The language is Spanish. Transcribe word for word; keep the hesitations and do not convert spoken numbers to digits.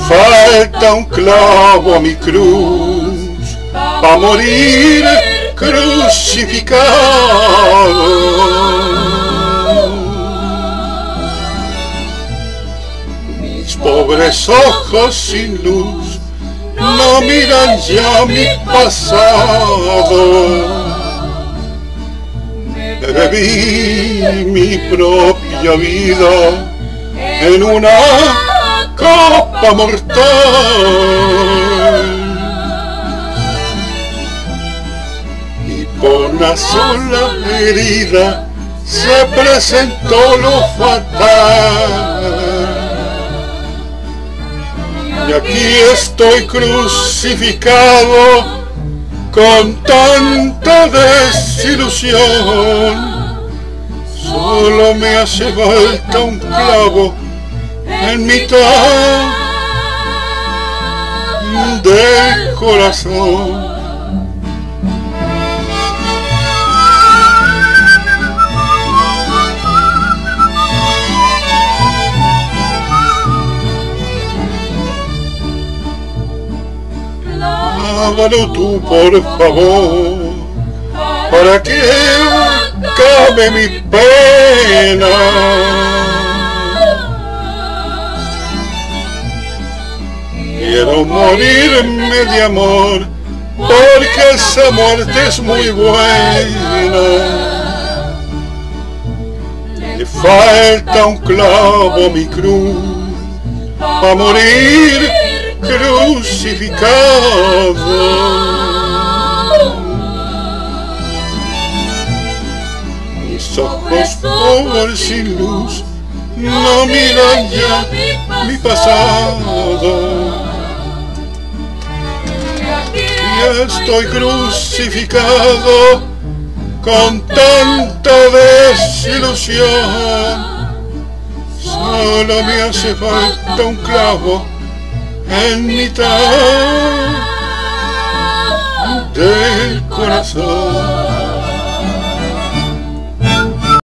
falta un clavo a mi cruz pa' morir crucificado. Mis pobres ojos sin luz no miran ya mi pasado. Me bebí mi propia vida en una copa mortal, y por una sola herida se presentó lo fatal. Y aquí estoy crucificado con tanta desilusión. Solo me hace falta un clavo en mitad del corazón. Lávalo tú, por favor, para que acabe mi pena. Quiero morirme de amor, porque esa muerte es muy buena. Le falta un clavo a mi cruz pa' morir crucificado. Mis ojos por sin luz no miran ya mi pasado. Y estoy crucificado con tanta desilusión. Solo me hace falta un clavo en mitad del corazón.